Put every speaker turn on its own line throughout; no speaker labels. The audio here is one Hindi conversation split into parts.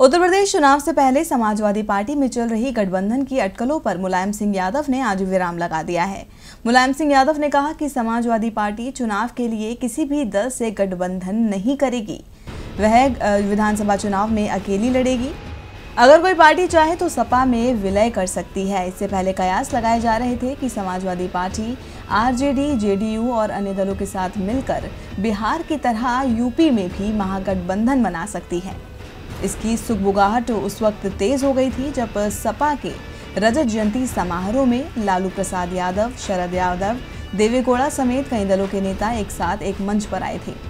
उत्तर प्रदेश चुनाव से पहले समाजवादी पार्टी में चल रही गठबंधन की अटकलों पर मुलायम सिंह यादव ने आज विराम लगा दिया है। मुलायम सिंह यादव ने कहा कि समाजवादी पार्टी चुनाव के लिए किसी भी दल से गठबंधन नहीं करेगी। वह विधानसभा चुनाव में अकेली लड़ेगी। अगर कोई पार्टी चाहे तो सपा में विलय कर सकती है। इससे पहले कयास लगाए जा रहे थे कि समाजवादी पार्टी आरजेडी, जेडीयू और अन्य दलों के साथ मिलकर बिहार की तरह यूपी में भी महागठबंधन बना सकती है। इसकी सुगबुगाहट उस वक्त तेज हो गई थी जब सपा के रजत जयंती समारोह में लालू प्रसाद यादव, शरद यादव, देवेगौड़ा समेत कई दलों के नेता एक साथ एक मंच पर आए थे।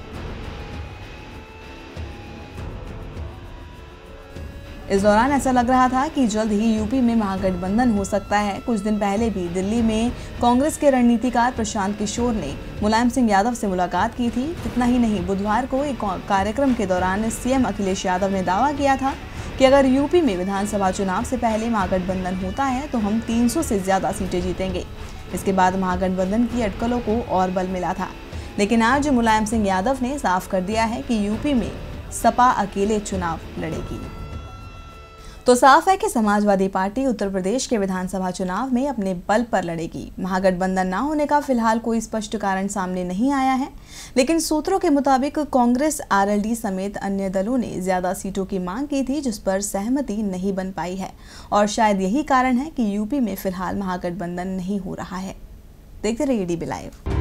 इस दौरान ऐसा लग रहा था कि जल्द ही यूपी में महागठबंधन हो सकता है। कुछ दिन पहले भी दिल्ली में कांग्रेस के रणनीतिकार प्रशांत किशोर ने मुलायम सिंह यादव से मुलाकात की थी। इतना ही नहीं, बुधवार को एक कार्यक्रम के दौरान सीएम अखिलेश यादव ने दावा किया था कि अगर यूपी में विधानसभा चुनाव से पहले महागठबंधन होता है तो हम 300 से ज्यादा सीटें जीतेंगे। इसके बाद महागठबंधन की अटकलों को और बल मिला था, लेकिन आज मुलायम सिंह यादव ने साफ कर दिया है कि यूपी में सपा अकेले चुनाव लड़ेगी। तो साफ है कि समाजवादी पार्टी उत्तर प्रदेश के विधानसभा चुनाव में अपने बल पर लड़ेगी। महागठबंधन न होने का फिलहाल कोई स्पष्ट कारण सामने नहीं आया है, लेकिन सूत्रों के मुताबिक कांग्रेस, आरएलडी समेत अन्य दलों ने ज्यादा सीटों की मांग की थी, जिस पर सहमति नहीं बन पाई है और शायद यही कारण है कि यूपी में फिलहाल महागठबंधन नहीं हो रहा है। देखते रहिए डीबी लाइव।